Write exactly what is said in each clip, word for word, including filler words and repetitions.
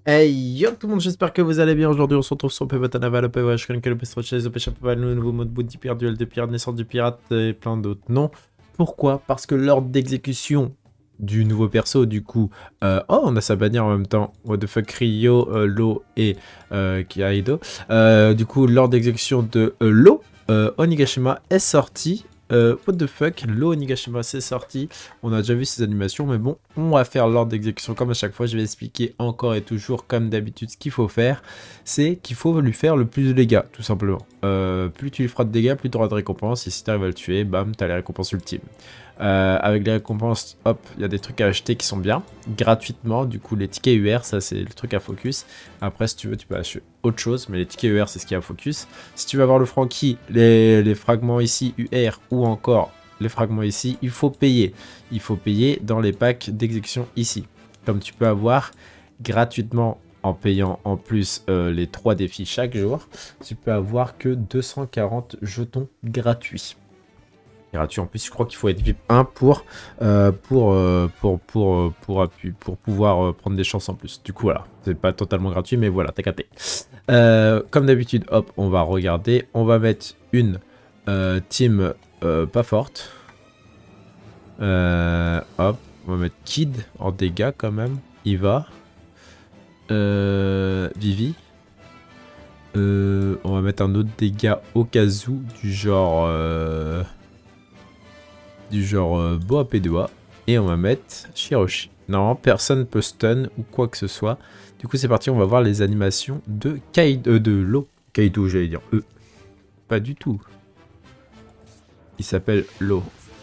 Hey yo tout le monde, j'espère que vous allez bien. Aujourd'hui on se retrouve sur Pebota Naval, O P W H, Chronicle, Pestrochase, O P Chapeau, le nouveau mode boot d'hyper duel de pirate, naissance du pirate et plein d'autres noms. Pourquoi? Parce que l'ordre d'exécution du nouveau perso, du coup, euh, oh on a sa bannière en même temps, what the fuck, Ryo, euh, Lo et euh, Kaido. Euh, du coup l'ordre d'exécution de euh, Lo, euh, Onigashima est sorti. Euh, what the fuck, Lo Onigashima c'est sorti, on a déjà vu ces animations, mais bon, on va faire l'ordre d'exécution comme à chaque fois. Je vais expliquer encore et toujours comme d'habitude ce qu'il faut faire, c'est qu'il faut lui faire le plus de dégâts, tout simplement. Euh, plus tu lui feras de dégâts, plus tu auras de récompenses, et si tu arrives à le tuer, bam, tu as les récompenses ultimes. Euh, avec les récompenses, hop, il y a des trucs à acheter qui sont bien, gratuitement, du coup les tickets U R, ça c'est le truc à focus. Après si tu veux, tu peux acheter autre chose, mais les tickets U R c'est ce qui est à focus. Si tu veux avoir le Franky, les, les fragments ici U R ou encore les fragments ici, il faut payer. Il faut payer dans les packs d'exécution ici. Comme tu peux avoir gratuitement en payant en plus euh, les trois défis chaque jour, tu peux avoir que deux cent quarante jetons gratuits. Gratuit en plus, je crois qu'il faut être V I P un pour, euh, pour, euh, pour, pour, euh, pour, pour, pour pouvoir euh, prendre des chances en plus. Du coup, voilà, c'est pas totalement gratuit, mais voilà, t'as capté. Euh, comme d'habitude, hop, on va regarder. On va mettre une euh, team euh, pas forte. Euh, hop, on va mettre Kid en dégâts quand même. Il va. Euh, Vivi. Euh, on va mettre un autre dégât au cas où, du genre... Euh, du genre euh, Boa Pedoa. Et on va mettre Shiroshi. Non, personne peut stun ou quoi que ce soit. Du coup, c'est parti, on va voir les animations de Kaido, euh, de Lo. Kaido, j'allais dire. Euh, pas du tout. Il s'appelle Lo.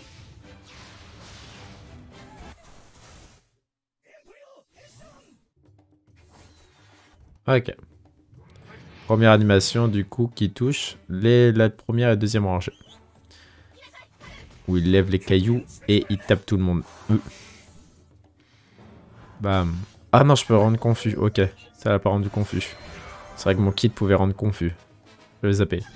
Ok. Première animation, du coup, qui touche les, la première et deuxième rangée. Où il lève les cailloux et il tape tout le monde. Euh. Bam. Ah non, je peux rendre confus. Ok, ça l'a pas rendu confus. C'est vrai que mon kit pouvait rendre confus. Je vais le zapper.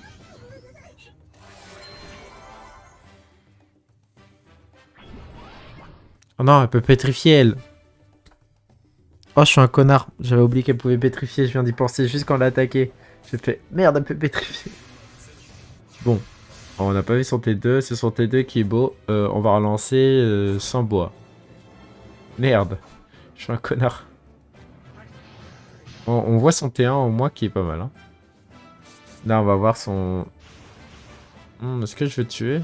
Oh non, elle peut pétrifier, elle. Oh, je suis un connard. J'avais oublié qu'elle pouvait pétrifier. Je viens d'y penser juste quand elle a attaqué. J'ai fait merde, elle peut pétrifier. Bon, on n'a pas vu son T deux. C'est son T deux qui est beau. Euh, on va relancer euh, sans bois. Merde. Je suis un connard. On, on voit son T un au moins qui est pas mal. Hein. Là, on va voir son... Hmm, est-ce que je vais tuer?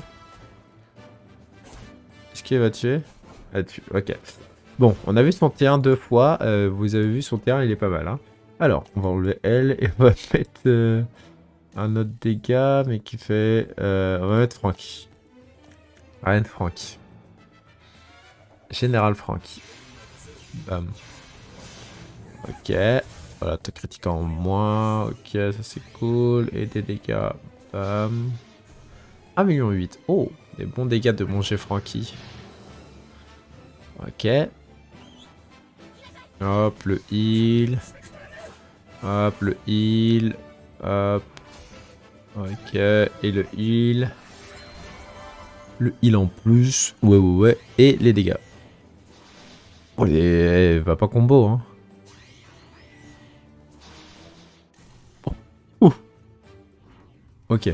Est-ce qu'il va tuer? Ah, tu... Ok. Bon, on a vu son T un deux fois. Euh, vous avez vu son T un, il est pas mal. Hein. Alors, on va enlever elle et on va mettre euh, un autre dégât, mais qui fait... Euh, on va mettre Franky. Rien de Franky. Général Franky. Bam. Ok. Voilà, te critique en moins. Ok, ça c'est cool. Et des dégâts. Bam. un million huit. Oh, des bons dégâts de manger Franky. Ok. Hop, le heal. Hop, le heal. Hop. Ok, et le heal. Le heal en plus. Ouais, ouais, ouais. Et les dégâts. Oh, les... va pas combo, hein. Oh. Ouh. Ok.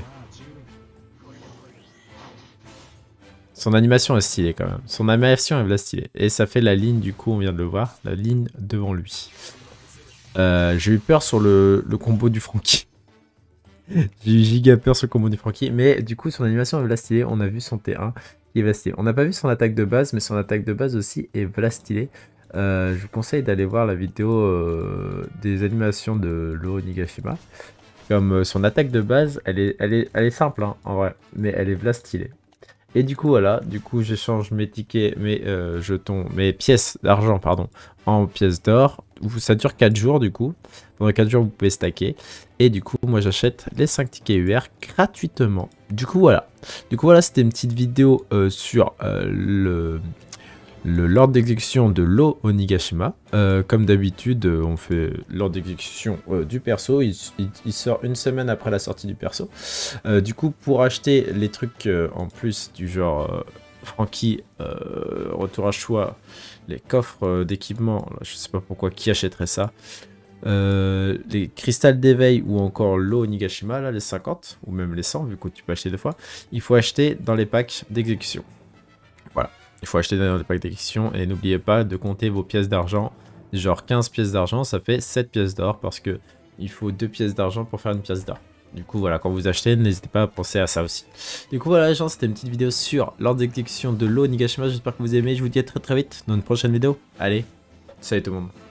Son animation est stylée quand même. Son animation est stylée. Et ça fait la ligne, du coup, on vient de le voir. La ligne devant lui. Euh, J'ai eu peur sur le, le combo du Franky. J'ai eu giga peur sur le combo du Franky. Mais du coup, son animation est vlastylée. On a vu son T un qui est vlastylé. On n'a pas vu son attaque de base, mais son attaque de base aussi est vlastylée. Euh, je vous conseille d'aller voir la vidéo euh, des animations de Lo Onigashima. Comme euh, son attaque de base, elle est, elle est, elle est simple hein, en vrai, mais elle est vlastylée. Et du coup, voilà, du coup, j'échange mes tickets, mes euh, jetons, mes pièces d'argent, pardon, en pièces d'or. Ça dure quatre jours, du coup. Pendant quatre jours, vous pouvez stacker. Et du coup, moi, j'achète les cinq tickets U R gratuitement. Du coup, voilà. Du coup, voilà, c'était une petite vidéo euh, sur euh, le... le l'ordre d'exécution de Lo Onigashima. Euh, comme d'habitude, euh, on fait l'ordre d'exécution euh, du perso. Il, il, il sort une semaine après la sortie du perso. Euh, du coup, pour acheter les trucs euh, en plus du genre euh, Franky, euh, retour à choix, les coffres euh, d'équipement, je sais pas pourquoi qui achèterait ça. Euh, les cristals d'éveil ou encore l'eau Nigashima, là, les cinquante, ou même les cent, vu que tu peux acheter deux fois, il faut acheter dans les packs d'exécution. Voilà, il faut acheter dans les packs d'exécution, et n'oubliez pas de compter vos pièces d'argent, genre quinze pièces d'argent, ça fait sept pièces d'or, parce que il faut deux pièces d'argent pour faire une pièce d'or. Du coup, voilà, quand vous achetez, n'hésitez pas à penser à ça aussi. Du coup, voilà les gens, c'était une petite vidéo sur l'ordre d'exécution de l'eau Nigashima, j'espère que vous aimez, je vous dis à très très vite dans une prochaine vidéo. Allez, salut tout le monde.